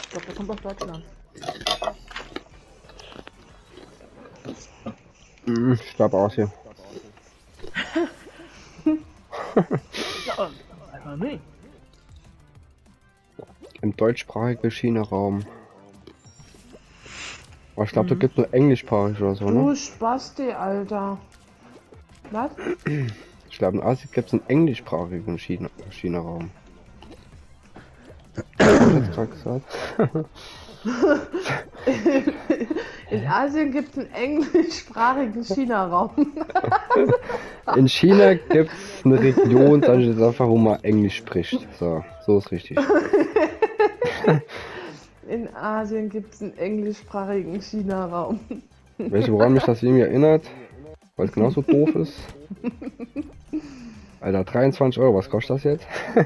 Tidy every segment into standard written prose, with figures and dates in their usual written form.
Ich glaube, der kommt aus Deutschland. Ich glaube auch hier. Ja, einfach nicht. Im deutschsprachigen China-Raum. Aber ich glaube, da gibt es nur englischsprachig oder so, Du ne? Spasti, Alter. Was? Ich glaube, in Asien gibt es einen englischsprachigen China-Raum. Was hab ich jetzt gerade gesagt? In Asien gibt es einen englischsprachigen China-Raum. In China gibt es eine Region, sag ich jetzt einfach, wo man Englisch spricht. So ist richtig. In Asien gibt es einen englischsprachigen China-Raum. Weißt du, woran mich das irgendwie erinnert? Weil es genauso doof ist. Alter, 23 Euro, was kostet das jetzt?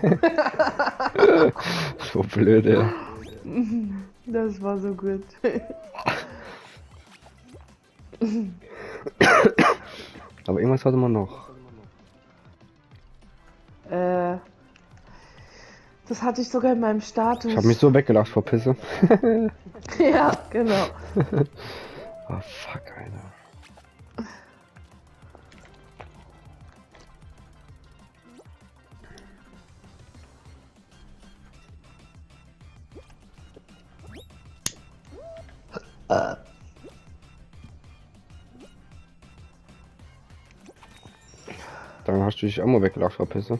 So blöd, ey. Das war so gut. Aber irgendwas hatte man noch. Das hatte ich sogar in meinem Status. Ich habe mich so weggelacht vor Pisse. Ja, genau. Oh fuck, Alter. Dann hast du dich auch mal weggelacht vor Pisse.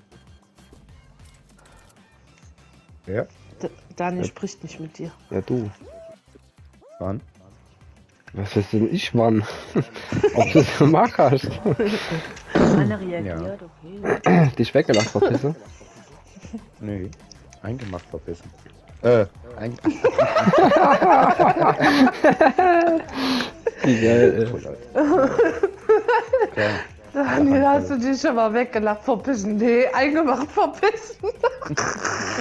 Ja, Daniel spricht nicht mit dir. Ja, du. wann? Was ist denn ich, Mann? Ob du es gemacht hast? Einer reagiert, okay. Dich weggelacht vor Pisse? Nee, eingemacht verbissen. Ein Wie geil, okay. Daniel, hast du dich schon mal weggelacht verpissen? Nee, eingemacht verpissen.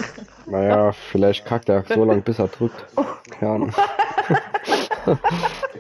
Naja, vielleicht kackt er so lange bis er drückt. Keine Ahnung.